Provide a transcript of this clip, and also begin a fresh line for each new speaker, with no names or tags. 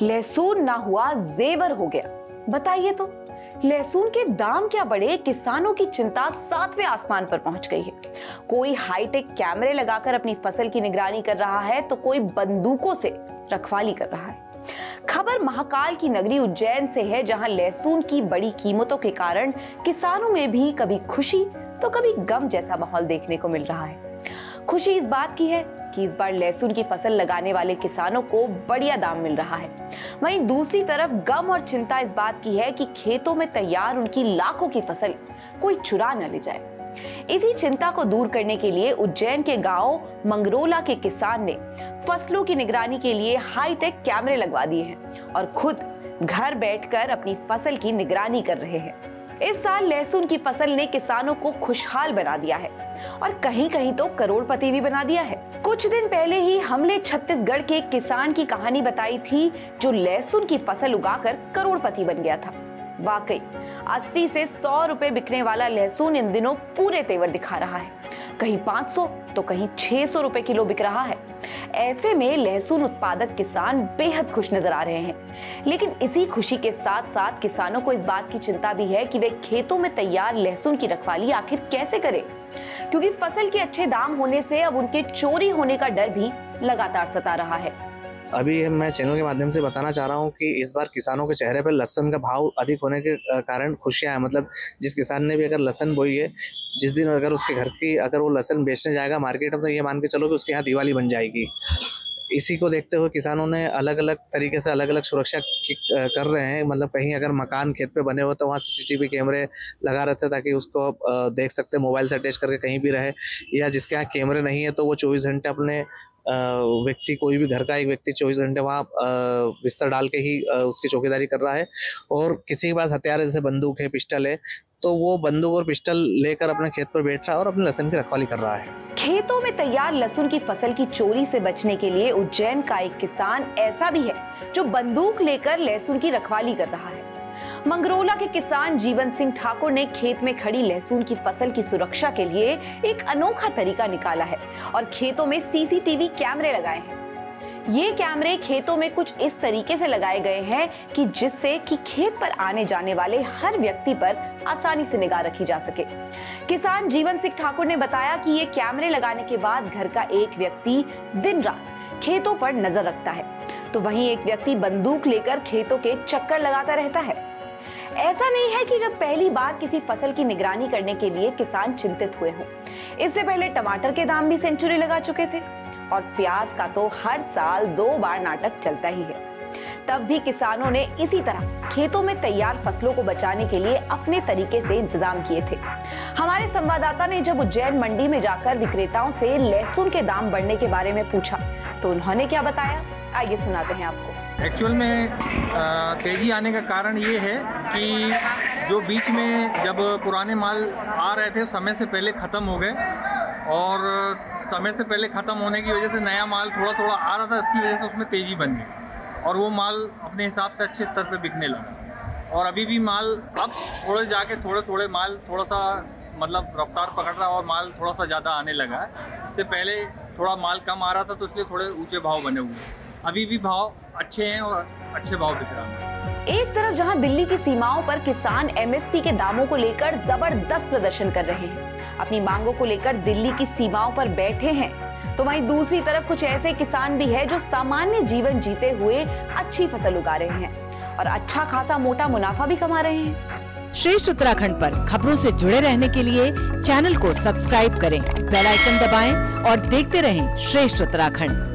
लहसुन ना हुआ जेवर हो गया। बताइए तो, लहसुन के दाम क्या बढ़े, किसानों की चिंता 7वें आसमान पर पहुंच गई है। कोई हाईटेक कैमरे लगाकर अपनी फसल की निगरानी कर रहा है तो कोई बंदूकों से रखवाली कर रहा है। खबर महाकाल की नगरी उज्जैन से है, जहां लहसुन की बड़ी कीमतों के कारण किसानों में भी कभी खुशी तो कभी गम जैसा माहौल देखने को मिल रहा है। खुशी इस बात की है कि इस बार लहसुन की फसल लगाने वाले किसानों को बढ़िया दाम मिल रहा है। वहीं दूसरी तरफ गम और चिंता इस बात की है कि खेतों में तैयार उनकी लाखों की फसल कोई चुरा न ले जाए। इसी चिंता को दूर करने के लिए उज्जैन के गांव मंगरोला के किसान ने फसलों की निगरानी के लिए हाईटेक कैमरे लगवा दिए हैं और खुद घर बैठकर अपनी फसल की निगरानी कर रहे हैं। इस साल लहसुन की फसल ने किसानों को खुशहाल बना दिया है और कहीं कहीं तो करोड़पति भी बना दिया है। कुछ दिन पहले ही हमने छत्तीसगढ़ के एक किसान की कहानी बताई थी जो लहसुन की फसल उगाकर करोड़पति बन गया था। वाकई 80 से 100 रुपए बिकने वाला लहसुन इन दिनों पूरे तेवर दिखा रहा है। कहीं 500 तो कहीं 600 रुपए किलो बिक रहा है। ऐसे में लहसुन उत्पादक किसान बेहद खुश नजर आ रहे हैं। लेकिन इसी खुशी के साथ साथ किसानों को इस बात की चिंता भी है कि वे खेतों में तैयार लहसुन की रखवाली आखिर कैसे करें, क्योंकि फसल के अच्छे दाम होने से अब उनके चोरी होने का डर भी लगातार सता रहा है।
अभी मैं चैनल के माध्यम से बताना चाह रहा हूँ कि इस बार किसानों के चेहरे पर लहसुन का भाव अधिक होने के कारण खुशियाँ हैं। मतलब जिस किसान ने भी अगर लहसुन बोई है, जिस दिन अगर उसके घर की अगर वो लहसुन बेचने जाएगा मार्केट में, तो ये मान के चलो कि उसके यहाँ दिवाली बन जाएगी। इसी को देखते हुए किसानों ने अलग अलग तरीके से अलग अलग सुरक्षा कर रहे हैं। मतलब कहीं अगर मकान खेत पे बने हो तो वहाँ CCTV कैमरे लगा रहते हैं ताकि उसको देख सकते हैं, मोबाइल से अटैच करके कहीं भी रहे। या जिसके यहाँ कैमरे नहीं है तो वो 24 घंटे अपने व्यक्ति, कोई भी घर का एक व्यक्ति 24 घंटे वहाँ बिस्तर डाल के ही उसकी चौकीदारी कर रहा है। और किसी के पास हथियार जैसे बंदूक है, पिस्टल है, तो वो बंदूक और पिस्टल लेकर अपने खेत पर बैठ रहा है और अपने लहसुन की रखवाली कर रहा है।
खेतों में तैयार लहसुन की फसल की चोरी से बचने के लिए उज्जैन का एक किसान ऐसा भी है जो बंदूक लेकर लहसुन की रखवाली कर रहा है। मंगरोला के किसान जीवन सिंह ठाकुर ने खेत में खड़ी लहसुन की फसल की सुरक्षा के लिए एक अनोखा तरीका निकाला है और खेतों में CCTV कैमरे लगाए हैं। ये कैमरे खेतों में कुछ इस तरीके से लगाए गए हैं कि जिससे कि खेत पर आने जाने वाले हर व्यक्ति पर आसानी से निगाह रखी जा सके। किसान जीवन सिंह ठाकुर ने बताया कि ये कैमरे लगाने के बाद घर का एक व्यक्ति दिन रात खेतों पर नजर रखता है, तो वहीं एक व्यक्ति बंदूक लेकर खेतों के चक्कर लगाता रहता है। ऐसा नहीं है कि जब पहली बार किसी फसल की निगरानी करने के लिए किसान चिंतित हुए हों। इससे पहले टमाटर के दाम भी सेंचुरी लगा चुके थे और प्याज का तो हर साल 2 बार नाटक चलता ही है। तब भी किसानों ने इसी तरह खेतों में तैयार फसलों को बचाने के लिए अपने तरीके से इंतजाम किए थे। हमारे संवाददाता ने जब उज्जैन मंडी में जाकर विक्रेताओं से लहसुन के दाम बढ़ने के बारे में पूछा तो उन्होंने क्या बताया, आइए सुनाते हैं आपको।
एक्चुअल में तेज़ी आने का कारण ये है कि जो बीच में जब पुराने माल आ रहे थे समय से पहले ख़त्म हो गए और समय से पहले ख़त्म होने की वजह से नया माल थोड़ा थोड़ा आ रहा था, इसकी वजह से उसमें तेज़ी बन गई और वो माल अपने हिसाब से अच्छे स्तर पर बिकने लगा। और अभी भी माल अब थोड़े जाके थोड़े माल थोड़ा सा मतलब रफ्तार पकड़ रहा है और माल थोड़ा सा ज़्यादा आने लगा है। इससे पहले थोड़ा माल कम आ रहा था तो इसलिए थोड़े ऊँचे भाव बने हुए हैं। अभी भी भाव अच्छे हैं और अच्छे भाव बिक रहा है।
एक तरफ जहां दिल्ली की सीमाओं पर किसान MSP के दामों को लेकर जबरदस्त प्रदर्शन कर रहे हैं, अपनी मांगों को लेकर दिल्ली की सीमाओं पर बैठे हैं, तो वहीं दूसरी तरफ कुछ ऐसे किसान भी हैं जो सामान्य जीवन जीते हुए अच्छी फसल उगा रहे हैं और अच्छा खासा मोटा मुनाफा भी कमा रहे हैं।
श्रेष्ठ उत्तराखंड पर खबरों से जुड़े रहने के लिए चैनल को सब्सक्राइब करें, बेल आइकन दबाएं और देखते रहें श्रेष्ठ उत्तराखंड।